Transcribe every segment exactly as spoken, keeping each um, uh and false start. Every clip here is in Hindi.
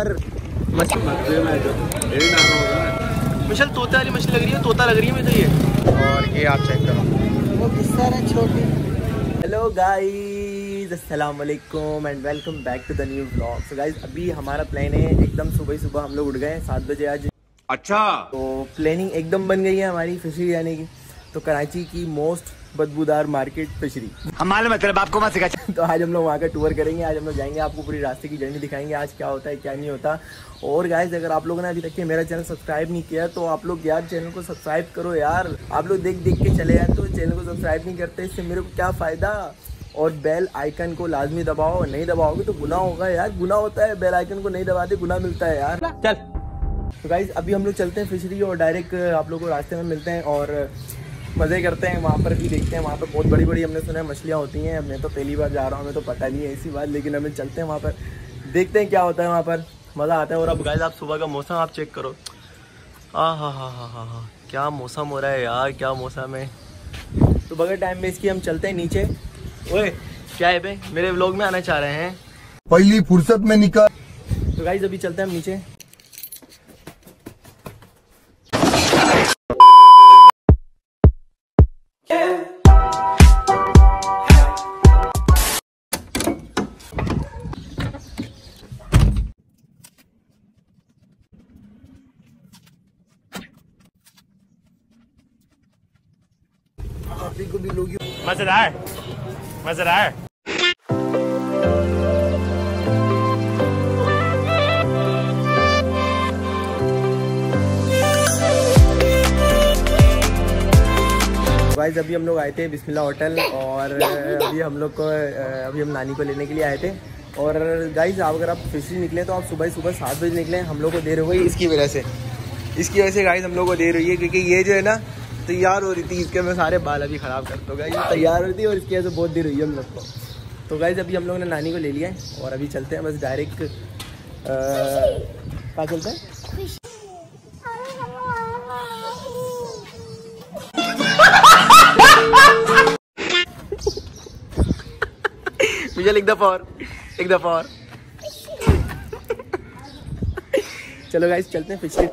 पर मछली मिशल तोता वाली मछली लग रही है, तोता लग रही है मुझे ये। और ये आप चेक करो, वो किस तरह छोटी। हेलो गाइस, अस्सलाम वालेकुम and welcome back to the new vlog. So guys, अभी हमारा प्लान है एकदम सुबह सुबह हम लोग उठ गए सात बजे आज। अच्छा, तो प्लानिंग एकदम बन गई है हमारी फिशरी जाने की। तो कराची की मोस्ट बदबूदार मार्केट फिशरी, हमारे मतलब आपको मत सिखा। तो आज हम लोग वहाँ का टूर करेंगे, आज हम लोग जाएंगे, आपको पूरी रास्ते की जर्नी दिखाएंगे आज क्या होता है क्या नहीं होता। और गाइस, अगर आप लोगों ने अभी तक के मेरा चैनल सब्सक्राइब नहीं किया तो आप लोग यार चैनल को सब्सक्राइब करो यार। आप लोग देख देख के चले जाए तो चैनल को सब्सक्राइब नहीं करते, इससे मेरे को क्या फ़ायदा। और बेल आइकन को लाजमी दबाओ, नहीं दबाओगे तो गुनाह होगा यार, गुनाह होता है। बेल आइकन को नहीं दबाते गुनाह मिलता है यार। चल तो गाइस, अभी हम लोग चलते हैं फिशरी और डायरेक्ट आप लोगों को रास्ते में मिलते हैं और मज़े करते हैं। वहाँ पर भी देखते हैं, वहाँ पर बहुत बड़ी बड़ी हमने सुना है मछलियाँ होती हैं। मैं तो पहली बार जा रहा हूँ, हमें तो पता नहीं है ऐसी बात, लेकिन हमें चलते हैं वहाँ पर, देखते हैं क्या होता है वहाँ पर, मज़ा आता है। और अब गाइस, आप सुबह का मौसम आप चेक करो, आ हा हा हा हा हा क्या मौसम हो रहा है यार, क्या मौसम है। तो बगैर टाइम वेस्ट किए हम चलते हैं नीचे। ओए क्या है बे, मेरे व्लॉग में आना चाह रहे हैं, पहली फुर्सत में निकाल। तो गाइस अभी चलते हैं हम नीचे। को भी लोग मजेदार मजेदार। गाइस, अभी हम लोग आए थे बिस्मिल्लाह होटल और अभी हम लोग को अभी हम नानी को लेने के लिए आए थे। और गाइस, अगर आप फिशरी निकले तो आप सुबह सुबह सात बजे निकले। हम लोग को देर हो गई इसकी वजह से, इसकी वजह से गाइस हम लोग को देर हुई है, क्योंकि ये जो है ना तैयार हो रही थी, इसके मैं सारे बाल अभी ख़राब कर दो। गाइस तैयार हो रही थी और इसकी वजह से बहुत देर हुई है हम लोग को। तो गाइस, अभी हम लोग ने नानी को ले लिया है और अभी चलते हैं बस डायरेक्ट। कहाँ चलते हैं? मुझे एक दफ़ा और एक दफ़ा और चलो गाइस, चलते हैं फिशरी।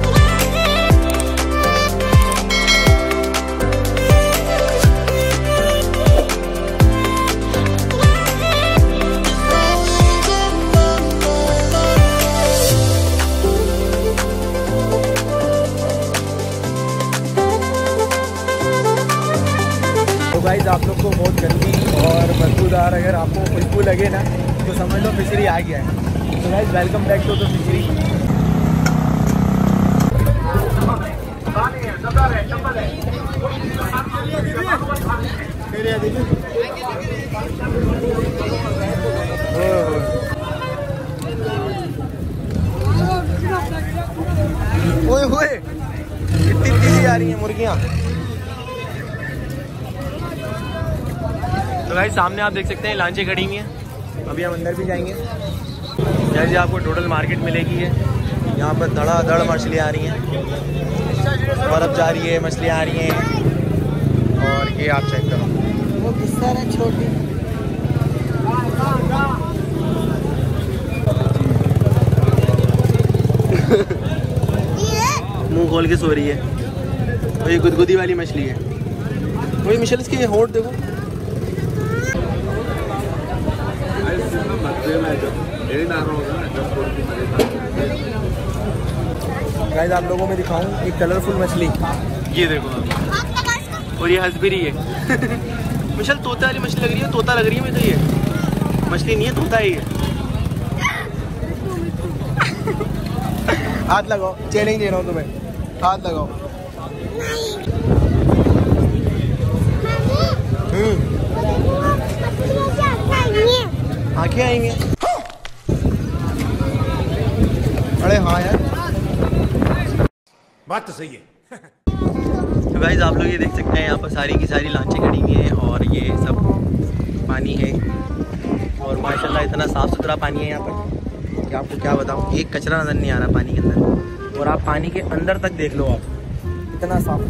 तो गाइस, आप लोग को बहुत गंदी और बदबूदार अगर आपको खुशबू लगे ना तो समझ लो फिशरी आ गया है। तो guys, welcome back to the fishery. ओए होए, कितनी तेजी आ रही है मुर्गियाँ। तो भाई सामने आप देख सकते हैं लांचे खड़ी हुई हैं। अभी हम अंदर भी जाएंगे। जैसे आपको टोटल मार्केट मिलेगी है, यहाँ पर धड़ाधड़ मछलियाँ आ रही हैं, बर्फ़ जा रही है, मछलियाँ आ रही हैं। और ये आप चेक करो, वो किस तरह छोटी। मुंह खोल के सो रही है। तो ये गुदगुदी वाली मछली है। वही मिशेल, इसकी होंठ देखो। गाइस, आप लोगों में दिखाऊं एक कलरफुल मछली, ये देखो आप, और ये हंस भी रही है। मिशेल, तोता वाली मछली लग रही है, तोता लग रही है मुझे। ये मछली नहीं है, तोता ही है। हाथ लगाओ, चैलेंज दे रहा हूँ तुम्हें, हाथ लगाओ। आंखें आएंगे। अरे हाँ यार, बात तो सही है। तो गाइस, आप लोग ये देख सकते हैं यहाँ पर सारी की सारी लांचें खड़ी हुई हैं और ये सब पानी है। और माशाल्लाह इतना साफ़ सुथरा पानी है यहाँ पर कि आपको क्या बताऊँ, एक कचरा नज़र नहीं आ रहा पानी के अंदर। और आप पानी के अंदर तक देख लो, आप इतना साफ।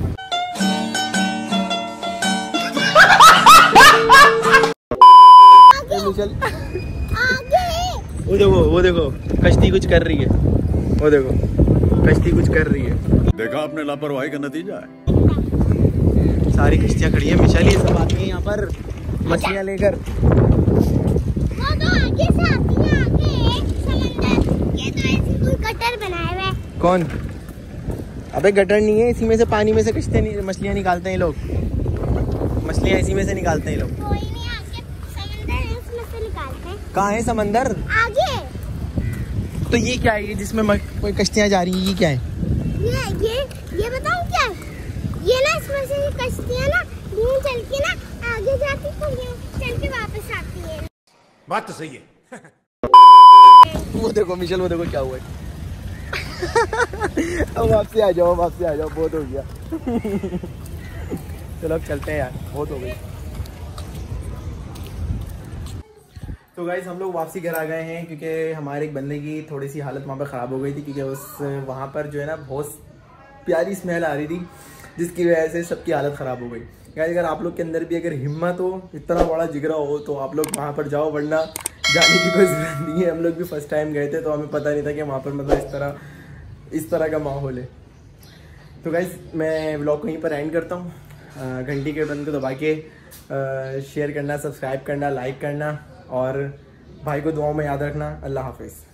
चल देखो वो देखो कश्ती कुछ कर रही है, वो देखो कश्ती कुछ कर रही है। देखा आपने लापरवाही का नतीजा है। सारी कश्तियाँ खड़ी है मिशाली, ये सब आती है यहाँ पर मछलियाँ लेकर। वो तो आगे से आती है, आगे समंदर। ये तो ऐसे कोई गटर बनाया हुआ है। कौन? अबे गटर नहीं है, इसी में से पानी में से कश्तियाँ मछलियाँ निकालते हैं लोग, मछलियाँ इसी में से निकालते हैं लोग। कोई नहीं, आगे समंदर है, उसमें से निकालते हैं। कहाँ है समंदर? आगे। तो ये क्या है, ये जिसमें कोई कश्तियाँ जा रही है, ये क्या है? ये ये ये बताऊं क्या है? ये ना इसमें से ये कश्तियाँ ना यूं चल के ना आगे जाती तो यूं चल के वापस आती है। बात तो सही है। वो देखो मिशेल, वो देखो क्या हुआ है। अब वापसी आ जाओ, वापसी आ जाओ, बहुत हो गया। चलो अब चलते हैं यार, बहुत हो गई। तो गाइस हम लोग वापसी घर आ गए हैं, क्योंकि हमारे एक बंदे की थोड़ी सी हालत वहाँ पर ख़राब हो गई थी, क्योंकि उस वहाँ पर जो है ना बहुत प्यारी स्मेल आ रही थी, जिसकी वजह से सबकी हालत ख़राब हो गई। गाइस अगर आप लोग के अंदर भी अगर हिम्मत हो, इतना बड़ा जिगरा हो, तो आप लोग वहाँ पर जाओ, वरना जाने की कोई ज़रूरत नहीं है। हम लोग भी फर्स्ट टाइम गए थे, तो हमें पता नहीं था कि वहाँ पर मतलब इस तरह इस तरह का माहौल है। तो गाइस मैं व्लॉग कहीं पर एंड करता हूँ। घंटी के बटन को दबा के शेयर करना, सब्सक्राइब करना, लाइक करना, और भाई को दुआओं में याद रखना। अल्लाह हाफिज़।